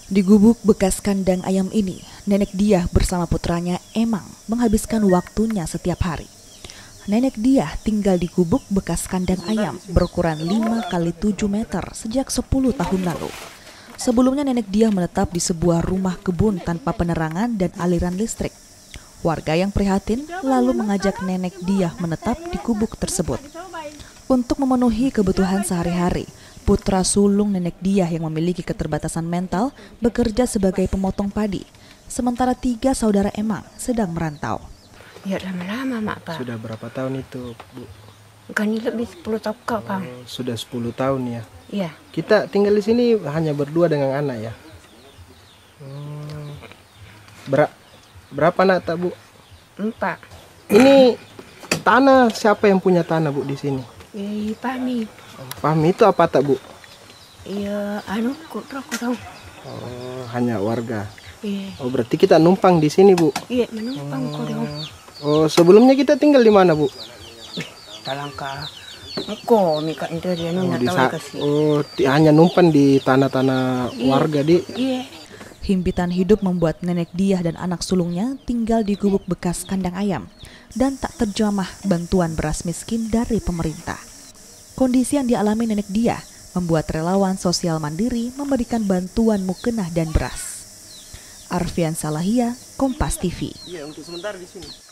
Di gubuk bekas kandang ayam ini, Nenek Diah bersama putranya Emang menghabiskan waktunya setiap hari. Nenek Diah tinggal di gubuk bekas kandang ayam berukuran 5 kali 7 meter sejak 10 tahun lalu. Sebelumnya Nenek Diah menetap di sebuah rumah kebun tanpa penerangan dan aliran listrik. Warga yang prihatin lalu mengajak Nenek Diah menetap di gubuk tersebut. Untuk memenuhi kebutuhan sehari-hari, putra sulung Nenek Diah yang memiliki keterbatasan mental bekerja sebagai pemotong padi, sementara 3 saudara Emang sedang merantau. Ya lama-lama mak Pak. Sudah berapa tahun itu, Bu? Kan lebih 10 tahun kok Pak. Sudah 10 tahun ya. Iya. Kita tinggal di sini hanya berdua dengan anak ya. Berapa anak tak, Bu? 4. Ini tanah, siapa yang punya tanah, Bu, di sini? Pami. Pahmi itu apa tak, Bu? Iya, kok tahu. Oh, hanya warga. Iya. Oh, berarti kita numpang di sini, Bu. Iya, menumpang kok dong. Oh, sebelumnya kita tinggal di mana, Bu? Talangka. Engko mika dari anu tahu kasih. Oh, hanya numpang di tanah-tanah warga di. Iya. Himpitan hidup membuat Nenek Diah dan anak sulungnya tinggal di gubuk bekas kandang ayam dan tak terjamah bantuan beras miskin dari pemerintah. Kondisi yang dialami Nenek Diah membuat relawan sosial mandiri memberikan bantuan mukena dan beras. Arfian Salahia, Kompas TV. Iya, untuk sementara di sini.